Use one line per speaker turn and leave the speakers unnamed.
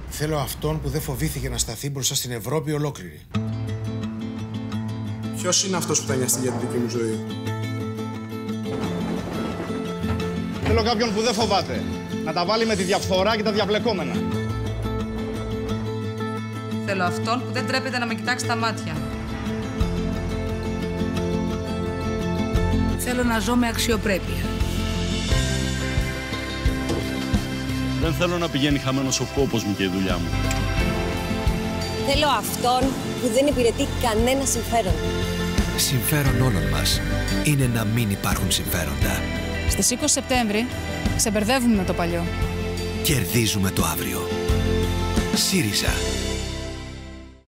Θέλω αυτόν που δεν φοβήθηκε να σταθεί μπροστά στην Ευρώπη ολόκληρη.
Ποιος είναι αυτός που θα νοιαστεί για τη δική μου ζωή?
Θέλω κάποιον που δεν φοβάται. Να τα βάλει με τη διαφθορά και τα διαβλεκόμενα.
Θέλω αυτόν που δεν τρέπεται να με κοιτάξει στα μάτια.
Θέλω να ζω με αξιοπρέπεια.
Δεν θέλω να πηγαίνει χαμένος ο κόπος μου και η δουλειά μου.
Θέλω αυτόν που δεν υπηρετεί κανένα συμφέρον.
Συμφέρον όλων μας είναι να μην υπάρχουν συμφέροντα.
Στις 20 Σεπτέμβρη ξεμπερδεύουμε το παλιό.
Κερδίζουμε το αύριο. ΣΥΡΙΖΑ.